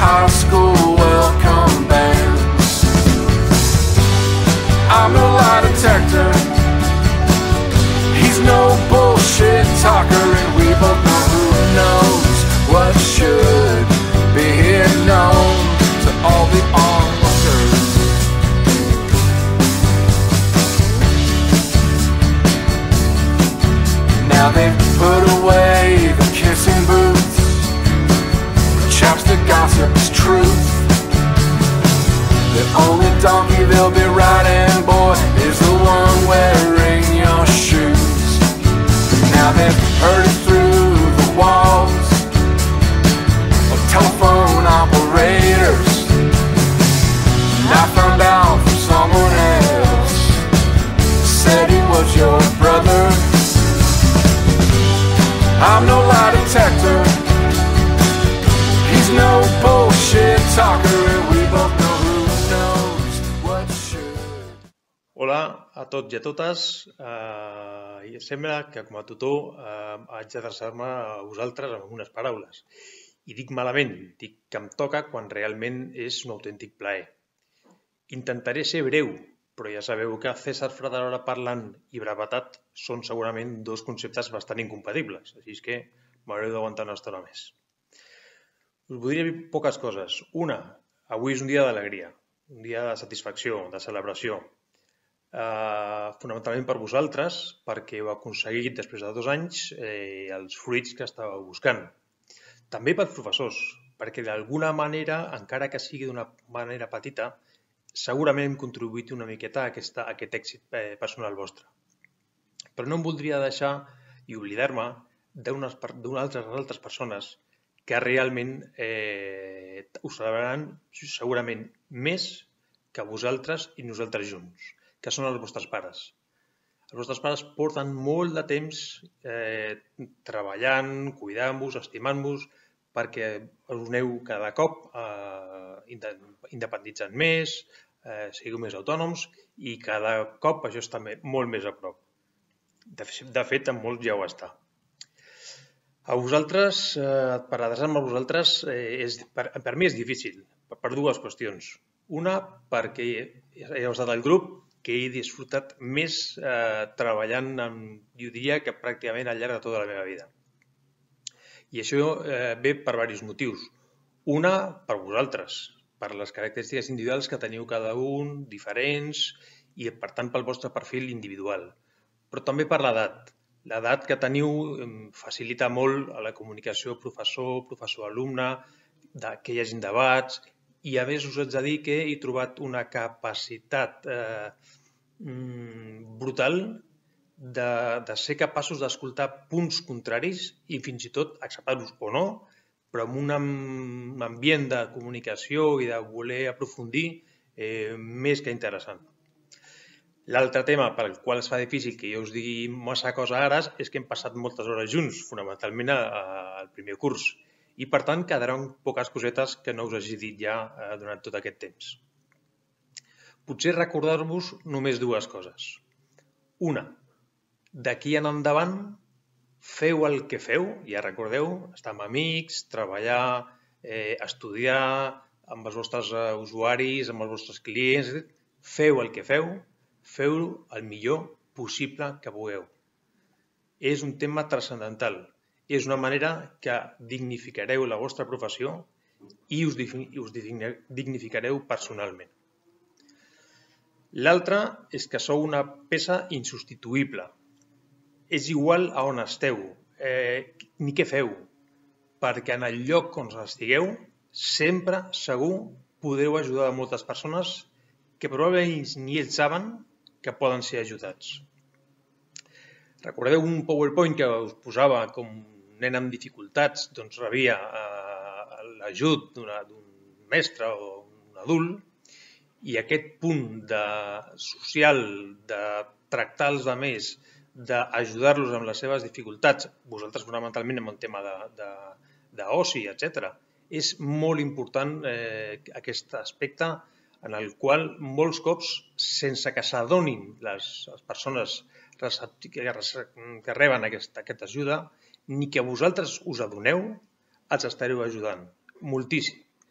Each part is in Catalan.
high school welcome band. I'm no lie detector, he's no bullshit talker, and we both know who knows what should be here known to all the onlookers. Now they've put away the kissing booths, chapstick gossip is truth. The only donkey they'll be riding, boy, is the one wearing your shoes. Now they've heard it through the walls of telephone operators, and I found out from someone else, said he was your brother. I'm no lie detector, he's no bullshit talker, and we both know who knows what should. Hola a tots i a totes. I sembla que com a tutor haig d'adreçar-me a vosaltres amb unes paraules. I dic malament, dic que em toca quan realment és un autèntic plaer. Intentaré ser breu, però ja sabeu que César Frederola parlant i brevetat són segurament dos conceptes bastant incompatibles, així que m'haureu d'aguantar una estona més. Us voldria dir poques coses. Una, avui és un dia d'alegria, un dia de satisfacció, de celebració. Fonamentalment per vosaltres, perquè heu aconseguit després de 2 anys els fruits que estàveu buscant. També pels professors, perquè d'alguna manera, encara que sigui d'una manera petita, segurament hem contribuït una miqueta a aquest èxit personal vostre. Però no em voldria deixar i oblidar-me d'unes altres persones que realment us celebraran segurament més que vosaltres i nosaltres junts, que són els vostres pares. Els vostres pares porten molt de temps treballant, cuidant-vos, estimant-vos, perquè us aneu cada cop independitzant més, sigueu més autònoms i cada cop això està molt més a prop. De fet, en molts ja ho està. A vosaltres, per adreçar-me a vosaltres, per mi és difícil, per 2 qüestions. Una, perquè heu estat al grup que he disfrutat més treballant, jo diria que pràcticament al llarg de tota la meva vida. I això ve per diversos motius. Una, per vosaltres, per les característiques individuals que teniu cada un, diferents, i per tant pel vostre perfil individual. Però també per l'edat. L'edat que teniu facilita molt a la comunicació professor-alumne, que hi hagi debats, i a més us haig de dir que he trobat una capacitat brutal de ser capaços d'escoltar punts contraris i fins i tot acceptar-los o no, però amb un ambient de comunicació i de voler aprofundir més que interessant. L'altre tema pel qual es fa difícil que jo us digui massa cosa ara és que hem passat moltes hores junts, fonamentalment al primer curs, i per tant quedaran poques cosetes que no us hagi dit ja durant tot aquest temps. Potser recordar-vos només 2 coses. Una, d'aquí en endavant feu el que feu, ja recordeu, estar amb amics, treballar, estudiar amb els vostres usuaris, amb els vostres clients, feu el que feu, feu-ho el millor possible que pugueu. És un tema transcendental. És una manera que dignificareu la vostra professió i us dignificareu personalment. L'altre és que sou una peça insubstituïble. És igual a on esteu, ni què feu, perquè en el lloc on estigueu, sempre, segur, podeu ajudar a moltes persones que probablement ni ells saben que poden ser ajudats. Recordeu un PowerPoint que us posava com un nen amb dificultats, doncs rebia l'ajut d'un mestre o un adult, i aquest punt social de tractar els altres, d'ajudar-los amb les seves dificultats, vosaltres fonamentalment amb el tema d'oci, etc. És molt important aquest aspecte en el qual molts cops, sense que s'adonin les persones que reben aquesta ajuda, ni que vosaltres us adoneu, els estareu ajudant moltíssim.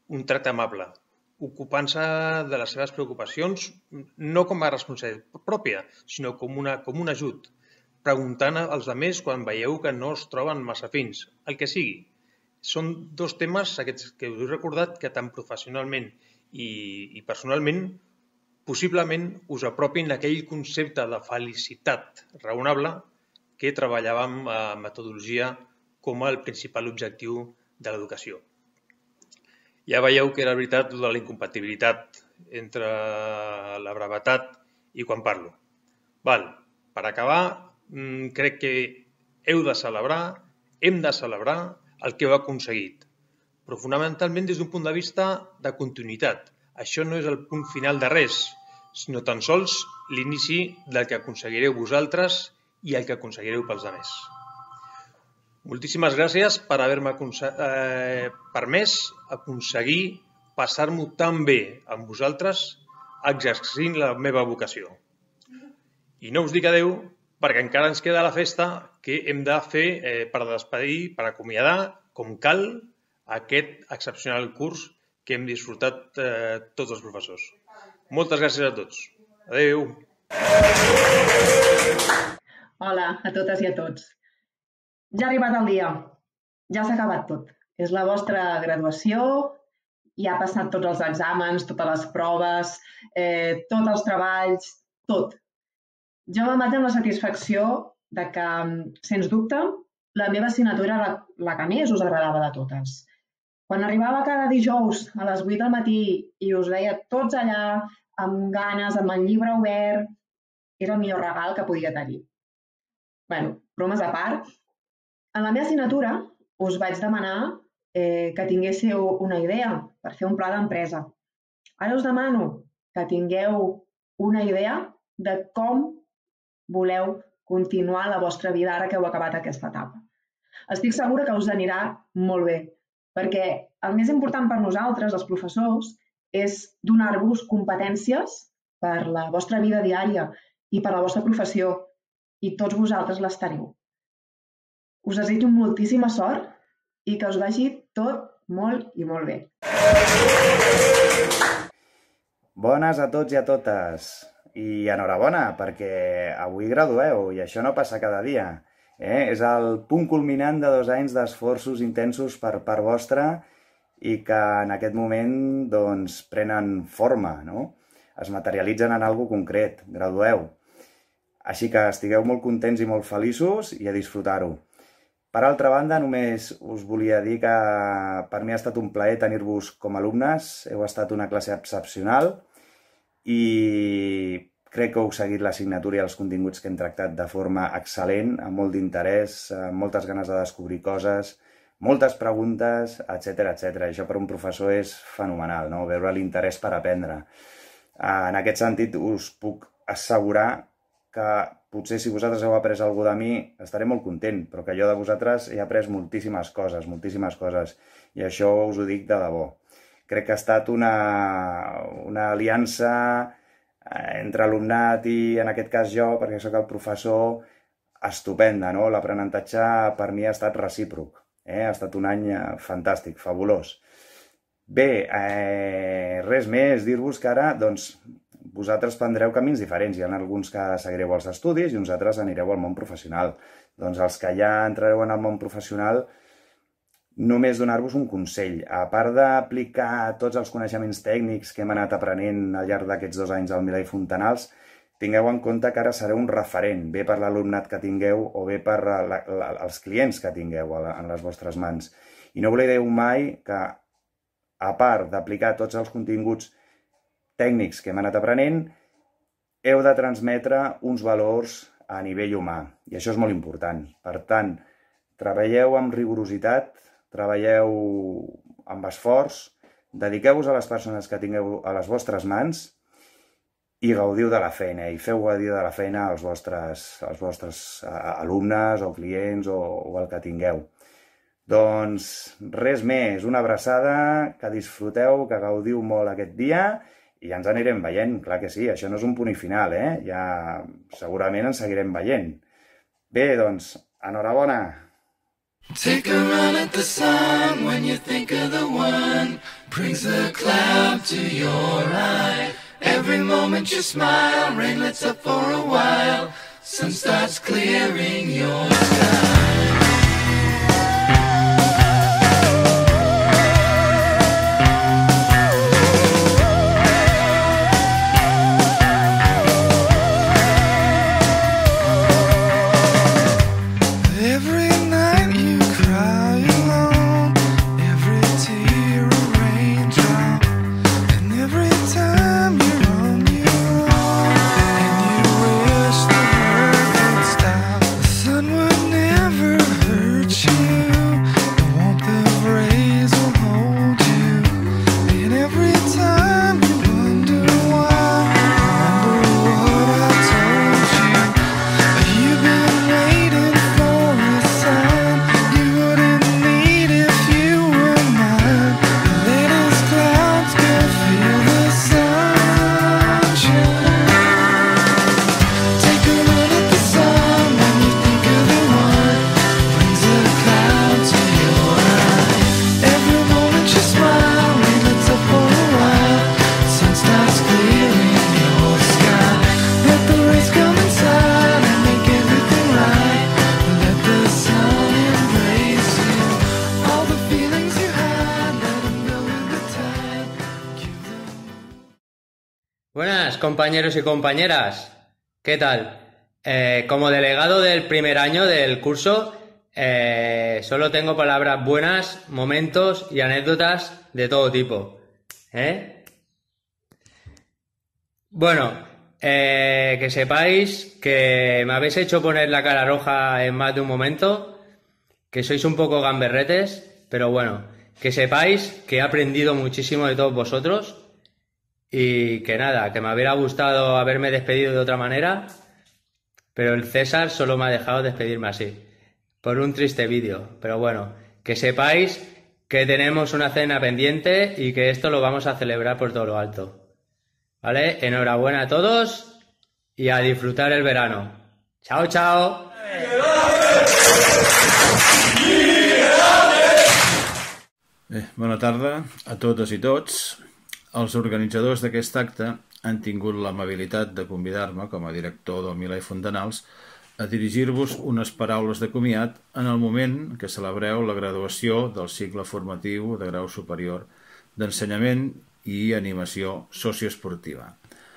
un tracte amable, ocupant-se de les seves preocupacions no com a responsabilitat pròpia, sinó com un ajut, preguntant als altres quan veieu que no es troben massa fins, el que sigui. Són dos temes aquests que us he recordat que tant professionalment i personalment possiblement us apropin a aquell concepte de felicitat raonable que treballàvem a metodologia com el principal objectiu de l'educació. Ja veieu que era veritat de la incompatibilitat entre la brevetat i quan parlo. Per acabar, crec que hem de celebrar el que heu aconseguit, però fonamentalment des d'un punt de vista de continuïtat. Això no és el punt final de res, sinó tan sols l'inici del que aconseguireu vosaltres i el que aconseguireu pels altres. Moltíssimes gràcies per haver-me permès aconseguir passar-m'ho tan bé amb vosaltres exercint la meva vocació. I no us dic adeu perquè encara ens queda la festa que hem de fer per despedir, per acomiadar, com cal, aquest excepcional curs que hem disfrutat tots els professors. Moltes gràcies a tots. Adeu. Hola a totes i a tots. Ja ha arribat el dia. Ja s'ha acabat tot. És la vostra graduació, ja ha passat tots els exàmens, totes les proves, tots els treballs, tot. Jo me'n vaig amb la satisfacció de que, sens dubte, la meva assignatura era la que més us agradava de totes. Quan arribava cada dijous a les 8 del matí i us veia tots allà, amb ganes, amb el llibre obert, era el millor regal que podia tenir. Bé, bromes a part, en la meva assignatura us vaig demanar que tinguéssiu una idea per fer un pla d'empresa. Ara us demano que tingueu una idea de com voleu continuar la vostra vida ara que heu acabat aquesta etapa. Estic segura que us anirà molt bé, perquè el més important per nosaltres, els professors, és donar-vos competències per la vostra vida diària i per la vostra professió, i tots vosaltres les teniu. Us desitjo moltíssima sort i que us vagi tot molt i molt bé. Bones a tots i a totes. I enhorabona, perquè avui gradueu i això no passa cada dia. És el punt culminant de 2 anys d'esforços intensos per part vostra i que en aquest moment doncs, prenen forma, no? Es materialitzen en alguna cosa concret, gradueu. Així que estigueu molt contents i molt feliços i a disfrutar-ho. Per altra banda, només us volia dir que per mi ha estat un plaer tenir-vos com a alumnes, heu estat una classe excepcional i crec que heu seguit l'assignatura i els continguts que hem tractat de forma excel·lent, amb molt d'interès, amb moltes ganes de descobrir coses, moltes preguntes, etc. Això per un professor és fenomenal, no? Veure l'interès per aprendre. En aquest sentit, us puc assegurar que potser si vosaltres heu après alguna cosa de mi, estaré molt content, però que jo de vosaltres he après moltíssimes coses, i això us ho dic de debò. Crec que ha estat una aliança entre alumnat i, en aquest cas jo, perquè sóc el professor, estupenda, no? L'aprenentatge per mi ha estat recíproc. Ha estat un any fantàstic, fabulós. Bé, res més, dir-vos que ara, doncs, vosaltres prendreu camins diferents. Hi ha alguns que seguireu els estudis i uns altres anireu al món professional. Doncs els que ja entrareu en el món professional, només donar-vos un consell. A part d'aplicar tots els coneixements tècnics que hem anat aprenent al llarg d'aquests 2 anys al Milà i Fontanals, tingueu en compte que ara sereu un referent, bé per l'alumnat que tingueu o bé per els clients que tingueu en les vostres mans. I no oblideu mai que, a part d'aplicar tots els continguts tècnics que hem anat aprenent, heu de transmetre uns valors a nivell humà, i això és molt important. Per tant, treballeu amb rigorositat, treballeu amb esforç, dediqueu-vos a les persones que tingueu a les vostres mans i gaudiu de la feina, i feu gaudir de la feina als vostres alumnes o clients o el que tingueu. Doncs res més, una abraçada, que disfruteu, que gaudiu molt aquest dia i ja ens anirem veient, clar que sí, això no és un punt i final, ja segurament ens seguirem veient. Bé, doncs, enhorabona! Take a run at the sun when you think of the one brings the cloud to your eye. Every moment you smile, rain lets up for a while, sun starts clearing your sky. Buenas, compañeros y compañeras. ¿Qué tal? Como delegado del primer año del curso, solo tengo palabras buenas, momentos y anécdotas de todo tipo. Bueno, que sepáis que me habéis hecho poner la cara roja en más de un momento, que sois un poco gamberretes, pero bueno, que sepáis que he aprendido muchísimo de todos vosotros. Y que nada, que me hubiera gustado haberme despedido de otra manera, pero el César solo me ha dejado despedirme así, por un triste vídeo. Pero bueno, que sepáis que tenemos una cena pendiente y que esto lo vamos a celebrar por todo lo alto. ¿Vale? Enhorabuena a todos y a disfrutar el verano. ¡Chao, chao! Bona tarda a totes i tots. Els organitzadors d'aquest acte han tingut l'amabilitat de convidar-me, com a director del Milà i Fontanals, a dirigir-vos unes paraules de comiat en el moment que celebreu la graduació del cicle formatiu de grau superior d'ensenyament i animació socioesportiva.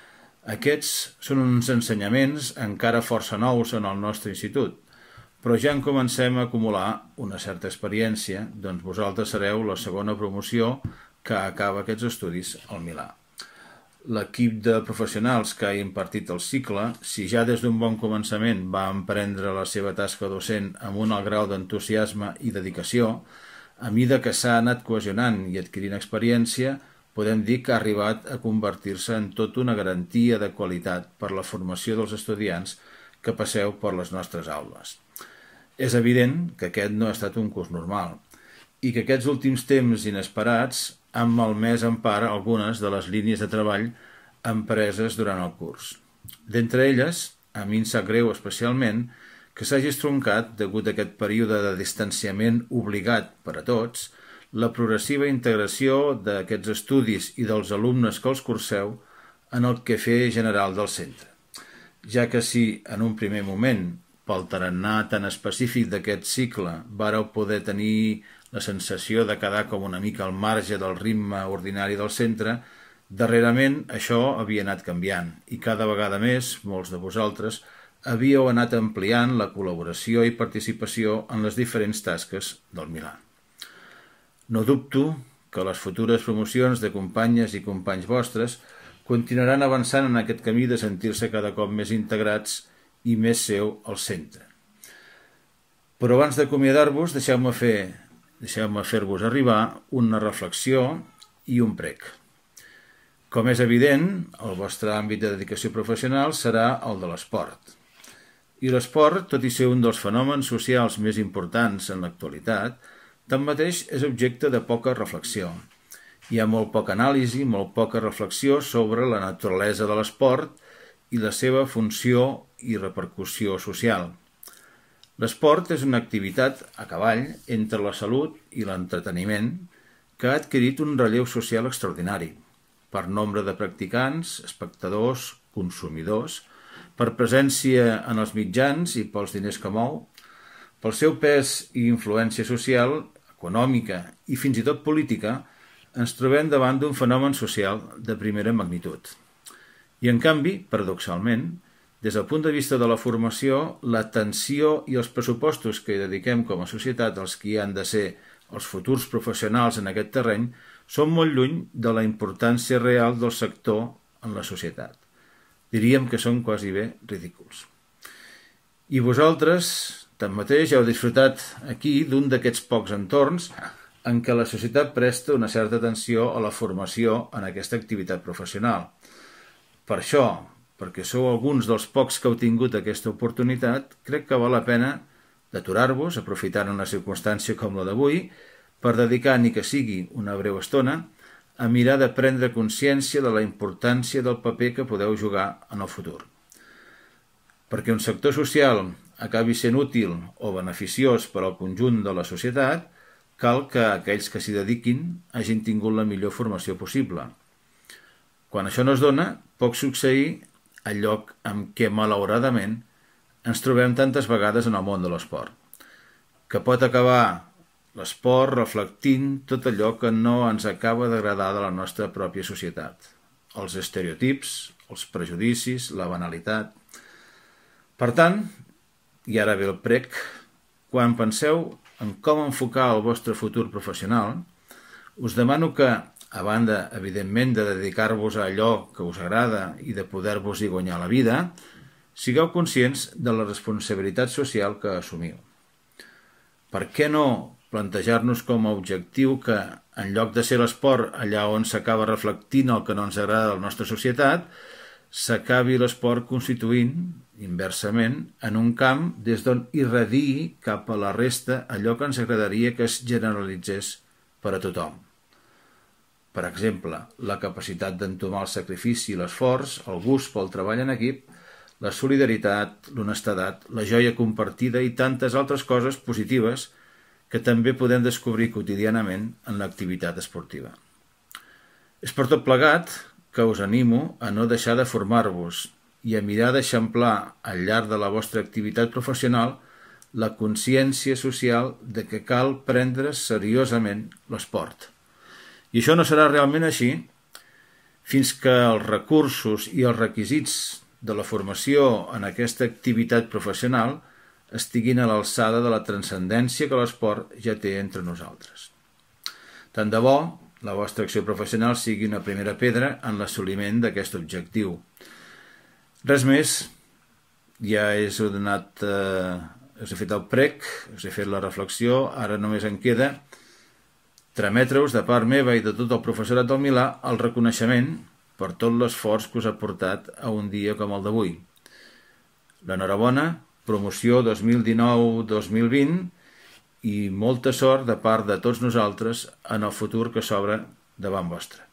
Aquests són uns ensenyaments encara força nous en el nostre institut, però ja en comencem a acumular una certa experiència, doncs vosaltres sereu la segona promoció que acaba aquests estudis al Milà. L'equip de professionals que ha impartit el cicle, si ja des d'un bon començament va emprendre la seva tasca docent amb un alt grau d'entusiasme i dedicació, a mida que s'ha anat cohesionant i adquirint experiència, podem dir que ha arribat a convertir-se en tot una garantia de qualitat per la formació dels estudiants que passeu per les nostres aules. És evident que aquest no ha estat un curs normal i que aquests últims temps inesperats han malmès en part algunes de les línies de treball empreses durant el curs. D'entre elles, a mi em sap greu especialment que s'hagi estroncat, degut a aquest període de distanciament obligat per a tots, la progressiva integració d'aquests estudis i dels alumnes que els curseu en el quefer general del centre. Ja que si, en un primer moment, pel tarannà tan específic d'aquest cicle, vàreu poder tenir la sensació de quedar com una mica al marge del ritme ordinari del centre, darrerament això havia anat canviant i cada vegada més, molts de vosaltres, havíeu anat ampliant la col·laboració i participació en les diferents tasques del Milà. No dubto que les futures promocions de companyes i companys vostres continuaran avançant en aquest camí de sentir-se cada cop més integrats i més seu al centre. Però abans d'acomiadar-vos, deixeu-me fer-vos arribar una reflexió i un prec. Com és evident, el vostre àmbit de dedicació professional serà el de l'esport. I l'esport, tot i ser un dels fenòmens socials més importants en l'actualitat, tanmateix és objecte de poca reflexió. Hi ha molt poca anàlisi, molt poca reflexió sobre la naturalesa de l'esport i la seva funció i repercussió social. L'esport és una activitat a cavall entre la salut i l'entreteniment que ha adquirit un relleu social extraordinari per nombre de practicants, espectadors, consumidors, per presència en els mitjans i pels diners que mou, pel seu pes i influència social, econòmica i fins i tot política, ens trobem davant d'un fenomen social de primera magnitud. I en canvi, paradoxalment, des del punt de vista de la formació, l'atenció i els pressupostos que hi dediquem com a societat als qui han de ser els futurs professionals en aquest terreny són molt lluny de la importància real del sector en la societat. Diríem que són quasi bé ridículs. I vosaltres, tanmateix, heu disfrutat aquí d'un d'aquests pocs entorns en què la societat presta una certa atenció a la formació en aquesta activitat professional. Per això, perquè sou alguns dels pocs que heu tingut aquesta oportunitat, crec que val la pena d'aturar-vos, aprofitant una circumstància com la d'avui, per dedicar, ni que sigui una breu estona, a mirar de prendre consciència de la importància del paper que podeu jugar en el futur. Perquè un sector social acabi sent útil o beneficiós per al conjunt de la societat, cal que aquells que s'hi dediquin hagin tingut la millor formació possible. Quan això no es dona, pot succeir el lloc en què, malauradament, ens trobem tantes vegades en el món de l'esport, que pot acabar l'esport reflectint tot allò que no ens acaba d'agradar de la nostra pròpia societat. Els estereotips, els prejudicis, la banalitat. Per tant, i ara ve el prec, quan penseu en com enfocar el vostre futur professional, us demano que, a banda, evidentment, de dedicar-vos a allò que us agrada i de poder-vos-hi guanyar la vida, sigueu conscients de la responsabilitat social que assumiu. Per què no plantejar-nos com a objectiu que, en lloc de ser l'esport allà on s'acaba reflectint el que no ens agrada de la nostra societat, s'acabi l'esport constituint, inversament, en un camp des d'on irradiï cap a la resta allò que ens agradaria que es generalitzés per a tothom. Per exemple, la capacitat d'entomar el sacrifici i l'esforç, el gust pel treball en equip, la solidaritat, l'honestedat, la joia compartida i tantes altres coses positives que també podem descobrir quotidianament en l'activitat esportiva. És per tot plegat que us animo a no deixar de formar-vos i a mirar d'eixamplar al llarg de la vostra activitat professional la consciència social de que cal prendre seriosament l'esport. I això no serà realment així fins que els recursos i els requisits de la formació en aquesta activitat professional estiguin a l'alçada de la transcendència que l'esport ja té entre nosaltres. Tant de bo la vostra acció professional sigui una primera pedra en l'assoliment d'aquest objectiu. Res més, ja us he fet el prec, us he fet la reflexió, ara només en queda trametre-us de part meva i de tot el professorat del Milà el reconeixement per tot l'esforç que us ha portat a un dia com el d'avui. L'enhorabona, promoció 2019-2020 i molta sort de part de tots nosaltres en el futur que s'obre davant vostre.